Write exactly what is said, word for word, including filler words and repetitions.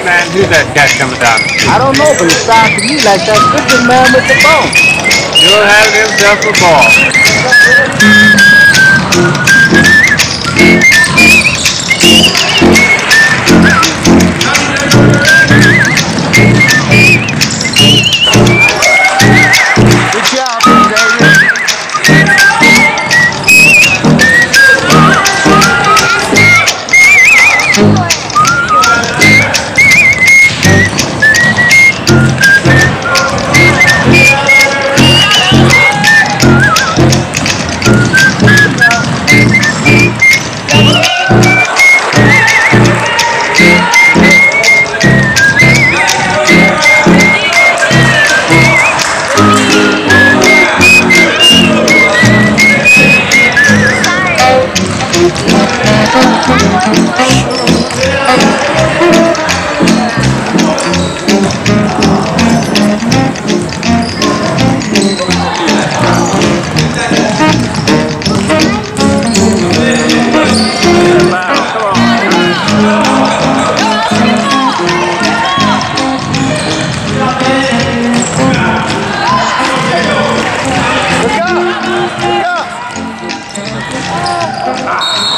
Hey man, who's that cat coming down the street? I don't know, but it sounds to me like that fishing man with the bone. You'll have himself a ball. Good job, Xavier. Ah.